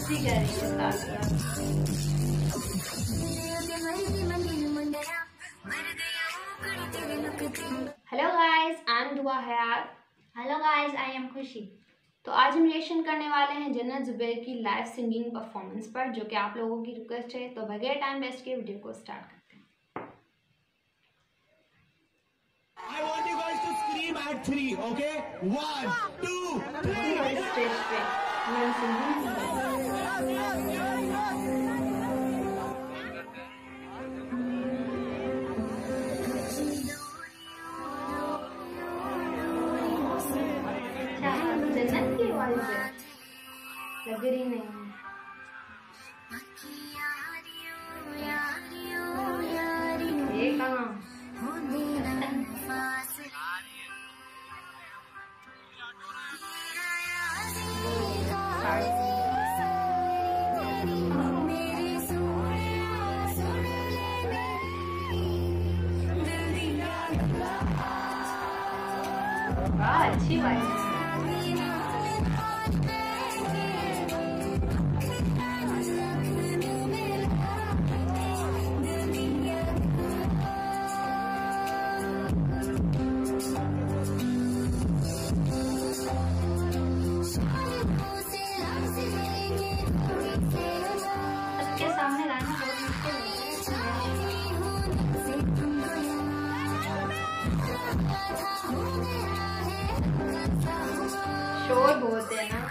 Dance भी करेंगे साथ साथ। Hello guys, I am Dua Hayat. Hello guys, I am Khushi. तो आज हम रिएक्शन करने वाले हैं जन्नत जुबैर की लाइव सिंगिंग परफॉर्मेंस पर, जो कि आप लोगों की रिक्वेस्ट है। तो बगैर टाइम वेस्ट के वीडियो को स्टार्ट करते हैं। I want you guys to scream at 3, okay? 1, 2, 3. और इस स्टेज पे मैं सिंगिंग जन्नत की आवाज है, लग रही नहीं है। ये कहाँ अच्छी बात है। सबके सामने गाना बहुत मुश्किल है, शोर बहुत है ना।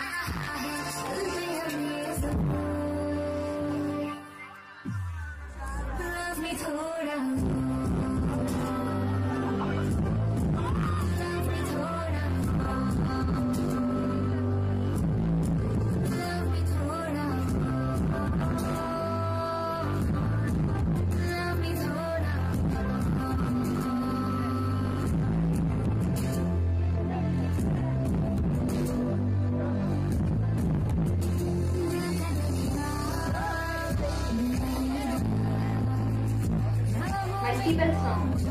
Multiple songs.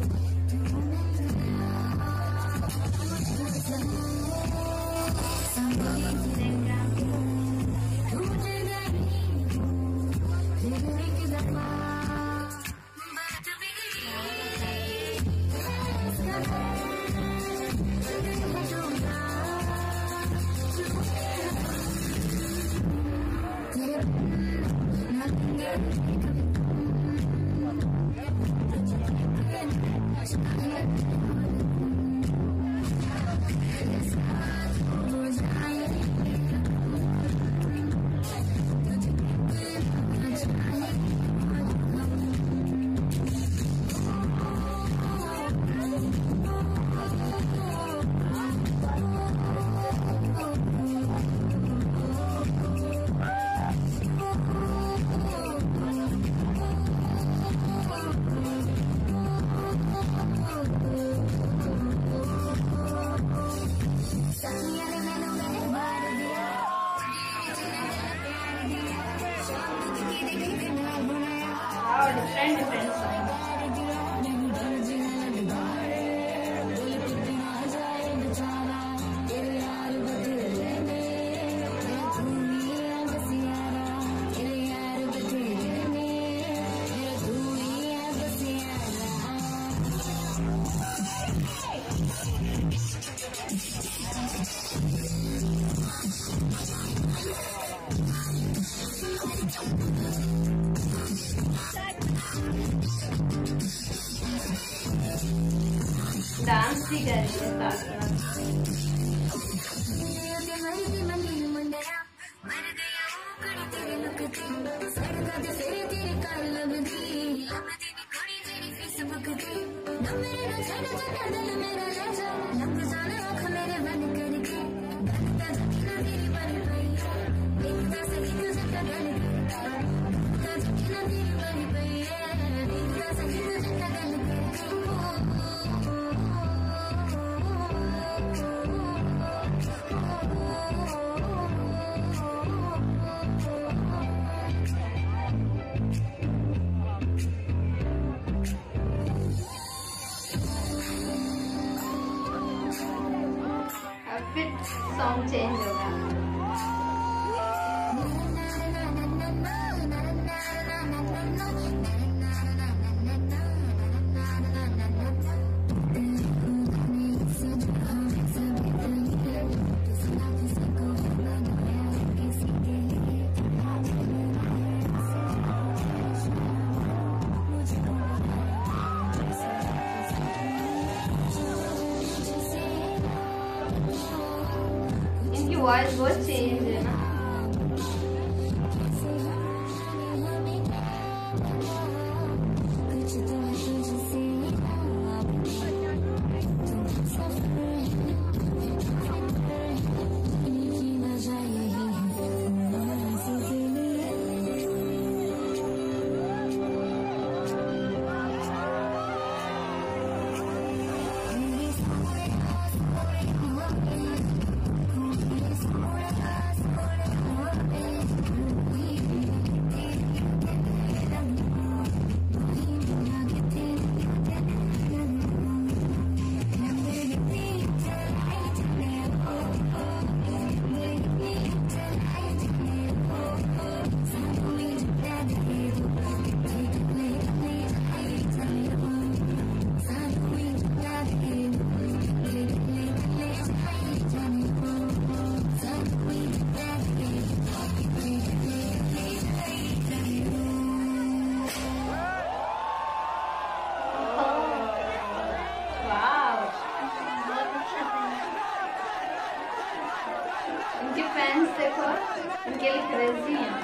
Different songs. Dance भी करेंगे साथ साथ। फिर सॉन्ग चेंज होगा। बहुत चेंज है ना। इनके फैंस देखो, इनके लिए क्रेजी हैं।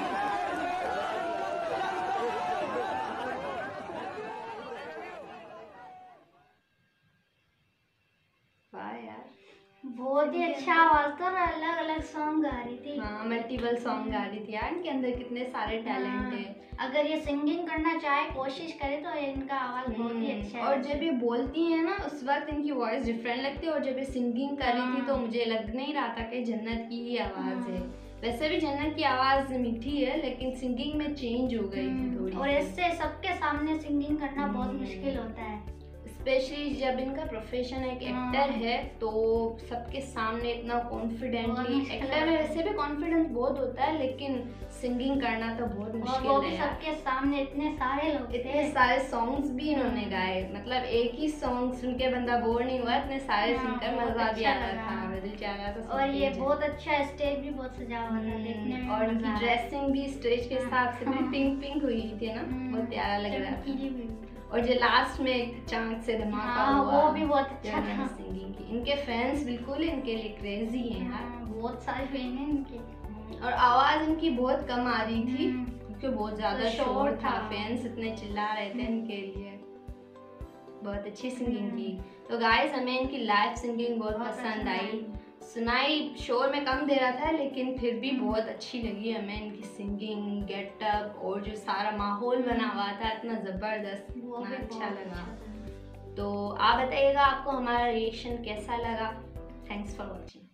वाह यार, बहुत ही अच्छा आवाज था और अलग अलग सॉन्ग गा रही थी। हाँ, मल्टीपल सॉन्ग गा रही थी यार। इनके अंदर कितने सारे टैलेंट है। अगर ये सिंगिंग करना चाहे, कोशिश करे तो इनका आवाज बहुत ही अच्छा है। और जब ये बोलती है ना उस वक्त इनकी वॉइस डिफरेंट लगती है, और जब ये सिंगिंग कर रही थी तो मुझे लग नहीं रहा था कि जन्नत की ही आवाज़ है। वैसे भी जन्नत की आवाज़ मीठी है, लेकिन सिंगिंग में चेंज हो गई थी थोड़ी। और इससे सबके सामने सिंगिंग करना बहुत मुश्किल होता है, स्पेशली जब इनका प्रोफेशन एक एक्टर है, तो सबके सामने इतना कॉन्फिडेंटली। एक्टर में वैसे भी कॉन्फिडेंस बहुत होता है, लेकिन सिंगिंग करना तो बहुत मुश्किल वो है भी यार। सबके सामने इतने सारे लोग थे। इतने सारे सॉन्ग्स भी इन्होंने गाए, मतलब एक ही सॉन्ग सुन के बंदा बोर नहीं हुआ, इतने सारे सुनकर मजा भी आ रहा था, दिल चाह रहा था। और ये बहुत अच्छा स्टेज भी बहुत सजा हुआ था देखने में। और इनकी ड्रेसिंग भी स्टेज के हिसाब से भी पिंक पिंक हुई थी ना, बहुत प्यारा लग रहा था। और जो लास्ट में एक चांद से धमाका हुआ, वो भी बहुत अच्छा था। सिंगिंग की इनके फैंस बिल्कुल इनके लिए क्रेजी हैं यार, बहुत सारे फैन हैं इनके। और आवाज इनकी बहुत कम आ रही थी क्योंकि बहुत ज्यादा शोर था, फैंस इतने चिल्ला रहे थे इनके लिए। बहुत अच्छी सिंगिंग की। तो गाइस, हमें इनकी लाइव सिंगिंग बहुत पसंद आई। सुनाई शोर में कम दे रहा था, लेकिन फिर भी बहुत अच्छी लगी हमें इनकी सिंगिंग, गेटअप और जो सारा माहौल बना हुआ था, इतना ज़बरदस्त, इतना अच्छा लगा। तो आप बताइएगा आपको हमारा रिएक्शन कैसा लगा। Thanks for watching.